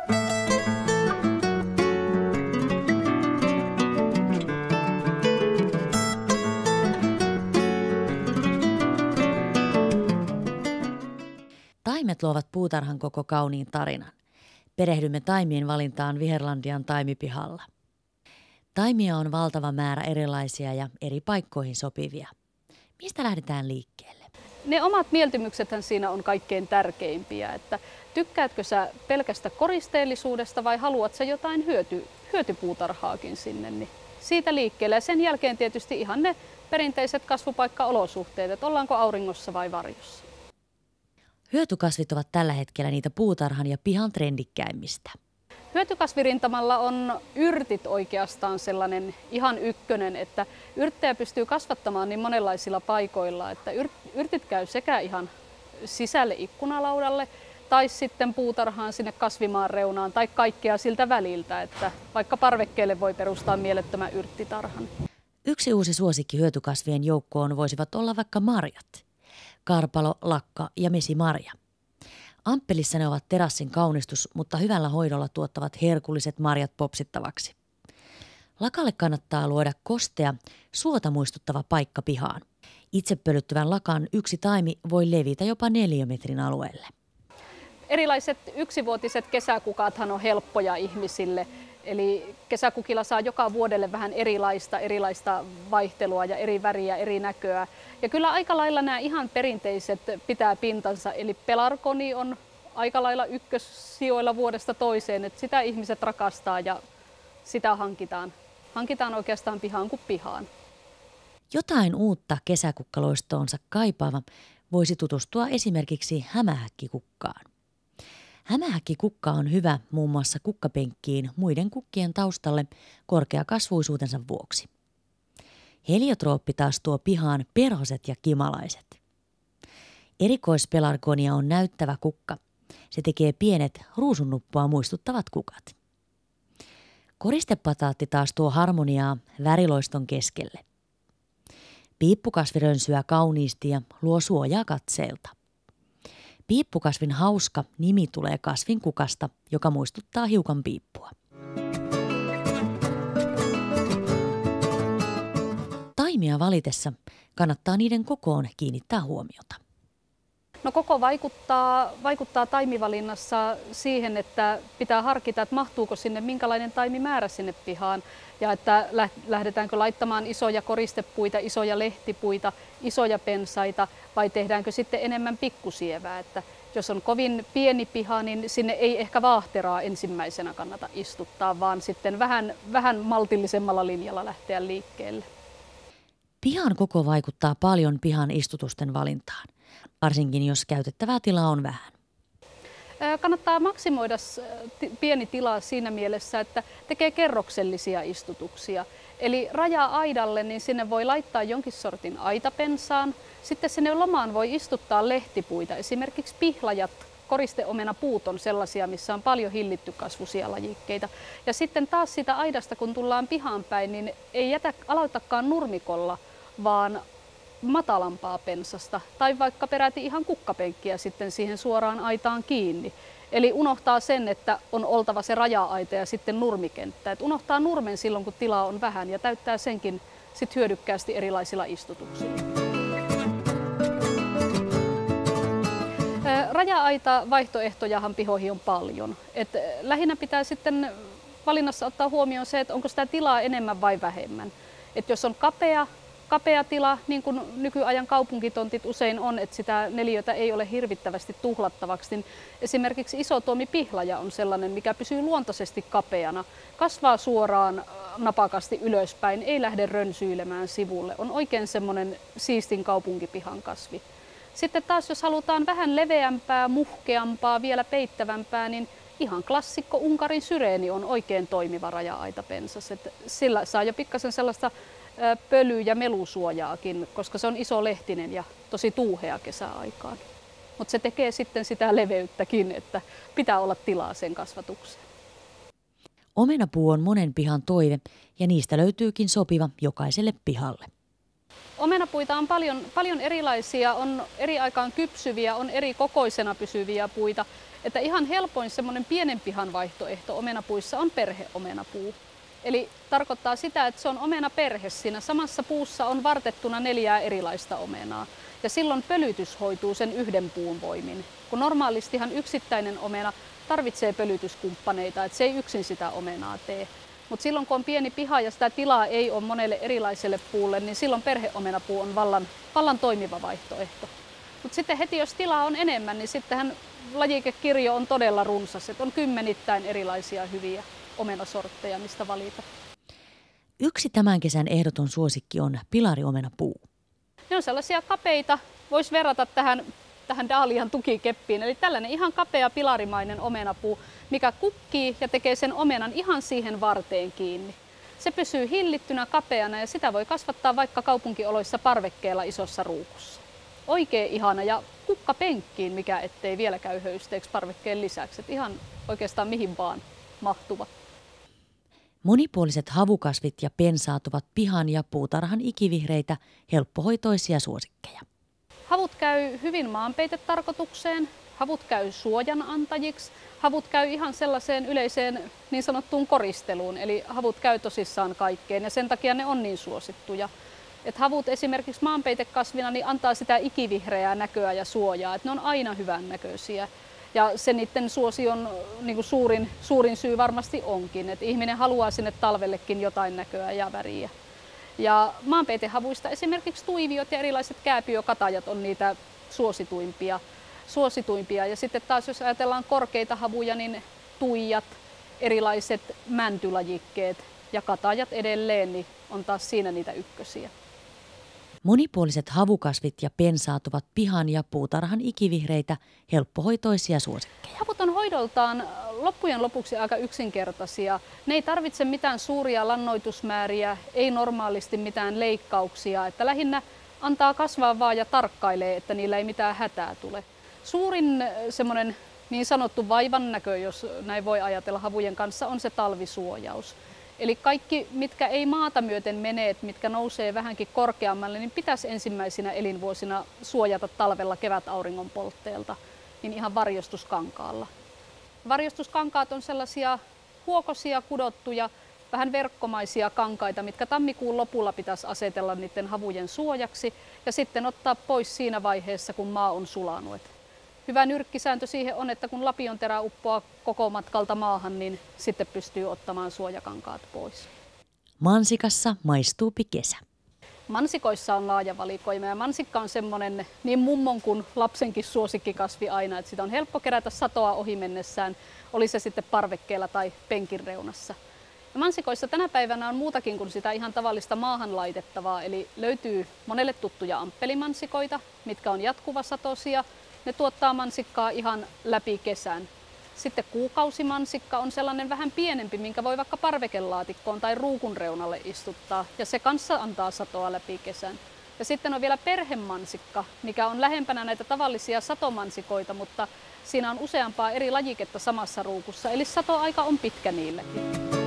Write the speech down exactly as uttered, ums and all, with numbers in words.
Taimet luovat puutarhan koko kauniin tarinan. Perehdymme taimien valintaan Viherlandian taimipihalla. Taimia on valtava määrä erilaisia ja eri paikkoihin sopivia. Mistä lähdetään liikkeelle? Ne omat mieltymyksethän siinä on kaikkein tärkeimpiä. Että tykkäätkö sä pelkästä koristeellisuudesta vai haluat sä jotain hyöty, hyötypuutarhaakin sinne? Niin siitä liikkeelle. Ja sen jälkeen tietysti ihan ne perinteiset kasvupaikkaolosuhteet, että ollaanko auringossa vai varjossa. Hyötykasvit ovat tällä hetkellä niitä puutarhan ja pihan trendikkäimmistä. Hyötykasvirintamalla on yrtit oikeastaan sellainen ihan ykkönen, että yrttejä pystyy kasvattamaan niin monenlaisilla paikoilla, että yrtit käy sekä ihan sisälle ikkunalaudalle tai sitten puutarhaan sinne kasvimaan reunaan tai kaikkea siltä väliltä, että vaikka parvekkeelle voi perustaa mielettömän yrttitarhan. Yksi uusi suosikki hyötykasvien joukkoon voisivat olla vaikka marjat. Karpalo, lakka ja mesimarja. Amppelissa ne ovat terassin kaunistus, mutta hyvällä hoidolla tuottavat herkulliset marjat popsittavaksi. Lakalle kannattaa luoda kostea, suota muistuttava paikka pihaan. Itse pölyttyvän lakan yksi taimi voi levitä jopa neliömetrin alueelle. Erilaiset yksivuotiset kesäkukathan on helppoja ihmisille. Eli kesäkukilla saa joka vuodelle vähän erilaista, erilaista vaihtelua ja eri väriä, eri näköä. Ja kyllä aika lailla nämä ihan perinteiset pitää pintansa, eli pelargoni on aika lailla ykkössijoilla vuodesta toiseen, että sitä ihmiset rakastaa ja sitä hankitaan. Hankitaan oikeastaan pihaan kuin pihaan. Jotain uutta kesäkukkaloistoonsa kaipaava voisi tutustua esimerkiksi hämähäkkikukkaan. Hämähäkkikukka on hyvä muun muassa kukkapenkkiin muiden kukkien taustalle korkeakasvuisuutensa vuoksi. Heliotrooppi taas tuo pihaan perhoset ja kimalaiset. Erikoispelargonia on näyttävä kukka. Se tekee pienet ruusunnuppua muistuttavat kukat. Koristepataatti taas tuo harmoniaa väriloiston keskelle. Piippukasvi rönsyää kauniisti ja luo suojaa katseelta. Piippukasvin hauska nimi tulee kasvin kukasta, joka muistuttaa hiukan piippua. Taimia valitessa kannattaa niiden kokoon kiinnittää huomiota. No koko vaikuttaa, vaikuttaa taimivalinnassa siihen, että pitää harkita, että mahtuuko sinne minkälainen taimimäärä sinne pihaan ja että lähdetäänkö laittamaan isoja koristepuita, isoja lehtipuita, isoja pensaita vai tehdäänkö sitten enemmän pikkusievää. Että jos on kovin pieni piha, niin sinne ei ehkä vaahteraa ensimmäisenä kannata istuttaa, vaan sitten vähän, vähän maltillisemmalla linjalla lähteä liikkeelle. Pihan koko vaikuttaa paljon pihan istutusten valintaan, varsinkin jos käytettävää tilaa on vähän. Kannattaa maksimoida pieni tila siinä mielessä, että tekee kerroksellisia istutuksia. Eli raja-aidalle, niin sinne voi laittaa jonkin sortin aitapensaan. Sitten sinne lomaan voi istuttaa lehtipuita, esimerkiksi pihlajat, koristeomenapuut on sellaisia, missä on paljon hillitty kasvuisia lajikkeita. Ja sitten taas sitä aidasta, kun tullaan pihaan päin, niin ei jätä, aloitakaan nurmikolla, vaan matalampaa pensasta tai vaikka peräti ihan kukkapenkkiä sitten siihen suoraan aitaan kiinni. Eli unohtaa sen, että on oltava se raja-aita ja sitten nurmikenttä. Et unohtaa nurmen silloin, kun tilaa on vähän ja täyttää senkin sit hyödykkäästi erilaisilla istutuksilla. Raja-aita vaihtoehtojahan pihoihin on paljon. Et lähinnä pitää sitten valinnassa ottaa huomioon se, että onko sitä tilaa enemmän vai vähemmän. Et jos on kapea, kapea tila, niin kuin nykyajan kaupunkitontit usein on, että sitä neliötä ei ole hirvittävästi tuhlattavaksi, niin esimerkiksi isotuomipihlaja on sellainen, mikä pysyy luontaisesti kapeana, kasvaa suoraan napakasti ylöspäin, ei lähde rönsyilemään sivulle. On oikein semmoinen siistin kaupunkipihan kasvi. Sitten taas jos halutaan vähän leveämpää, muhkeampaa, vielä peittävämpää, niin ihan klassikko Unkarin syreeni on oikein toimiva raja-aitapensas. Että sillä saa jo pikkasen sellaista pöly- ja melusuojaakin, koska se on iso lehtinen ja tosi tuuhea kesäaikaan. Mutta se tekee sitten sitä leveyttäkin, että pitää olla tilaa sen kasvatukseen. Omenapuu on monen pihan toive ja niistä löytyykin sopiva jokaiselle pihalle. Omenapuu omenapuita on paljon, paljon erilaisia, on eri aikaan kypsyviä, on eri kokoisena pysyviä puita. Että ihan helpoin semmoinen pienen pihan vaihtoehto omenapuissa on perheomenapuu. Eli tarkoittaa sitä, että se on omenaperhe. Siinä samassa puussa on vartettuna neljää erilaista omenaa. Ja silloin pölytys hoituu sen yhden puun voimin. Kun normaalistihan yksittäinen omena tarvitsee pölytyskumppaneita, että se ei yksin sitä omenaa tee. Mutta silloin kun on pieni piha ja sitä tilaa ei ole monelle erilaiselle puulle, niin silloin perheomenapuu on vallan, vallan toimiva vaihtoehto. Mutta sitten heti jos tilaa on enemmän, niin sittenhän lajikekirjo on todella runsas. Et on kymmenittäin erilaisia hyviä omenasortteja, mistä valita. Yksi tämän kesän ehdoton suosikki on pilariomenapuu. Ne on sellaisia kapeita, voisi verrata tähän, tähän dahlian tukikeppiin. Eli tällainen ihan kapea pilarimainen omenapuu, mikä kukkii ja tekee sen omenan ihan siihen varteen kiinni. Se pysyy hillittynä kapeana ja sitä voi kasvattaa vaikka kaupunkioloissa parvekkeella isossa ruukussa. Oikein ihana ja kukkapenkkiin, mikä ettei vielä käy höysteeksi parvekkeen lisäksi. Et ihan oikeastaan mihin vaan mahtuva. Monipuoliset havukasvit ja pensaat ovat pihan ja puutarhan ikivihreitä, helppohoitoisia suosikkeja. Havut käy hyvin maanpeitetarkoitukseen, havut käy suojan antajiksi, havut käy ihan sellaiseen yleiseen niin sanottuun koristeluun, eli havut käy tosissaan kaikkeen ja sen takia ne on niin suosittuja. Et havut esimerkiksi maanpeitekasvina niin antaa sitä ikivihreää näköä ja suojaa, että ne on aina hyvän näköisiä. Ja se niiden suosion niin kuin suurin, suurin syy varmasti onkin, että ihminen haluaa sinne talvellekin jotain näköä ja väriä. Ja maanpeitehavuista esimerkiksi tuiviot ja erilaiset kääpiökatajat on niitä suosituimpia. suosituimpia. Ja sitten taas jos ajatellaan korkeita havuja, niin tuijat, erilaiset mäntylajikkeet ja katajat edelleen niin on taas siinä niitä ykkösiä. Monipuoliset havukasvit ja pensaat ovat pihan ja puutarhan ikivihreitä, helppohoitoisia suosikkeja. Havut on hoidoltaan loppujen lopuksi aika yksinkertaisia. Ne ei tarvitse mitään suuria lannoitusmääriä, ei normaalisti mitään leikkauksia. Että lähinnä antaa kasvaa vaan ja tarkkailee, että niillä ei mitään hätää tule. Suurin semmoinen niin sanottu vaivan näkö, jos näin voi ajatella havujen kanssa, on se talvisuojaus. Eli kaikki, mitkä ei maata myöten mene, mitkä nousee vähänkin korkeammalle, niin pitäisi ensimmäisinä elinvuosina suojata talvella kevätauringon poltteelta, niin ihan varjostuskankaalla. Varjostuskankaat on sellaisia huokosia, kudottuja, vähän verkkomaisia kankaita, mitkä tammikuun lopulla pitäisi asetella niiden havujen suojaksi ja sitten ottaa pois siinä vaiheessa, kun maa on sulanut. Hyvä nyrkkisääntö siihen on, että kun lapionterä uppoaa koko matkalta maahan, niin sitten pystyy ottamaan suojakankaat pois. Mansikassa maistuupi kesä. Mansikoissa on laaja valikoima ja mansikka on semmoinen niin mummon kuin lapsenkin suosikkikasvi aina, että sitä on helppo kerätä satoa ohi mennessään, oli se sitten parvekkeella tai penkin reunassa. Ja mansikoissa tänä päivänä on muutakin kuin sitä ihan tavallista maahan laitettavaa, eli löytyy monelle tuttuja amppelimansikoita, mitkä on jatkuvasatoisia. Ne tuottaa mansikkaa ihan läpi kesän. Sitten kuukausimansikka on sellainen vähän pienempi, minkä voi vaikka parvekelaatikkoon tai ruukun reunalle istuttaa. Ja se kanssa antaa satoa läpi kesän. Ja sitten on vielä perhemansikka, mikä on lähempänä näitä tavallisia satomansikoita, mutta siinä on useampaa eri lajiketta samassa ruukussa. Eli satoaika on pitkä niillekin.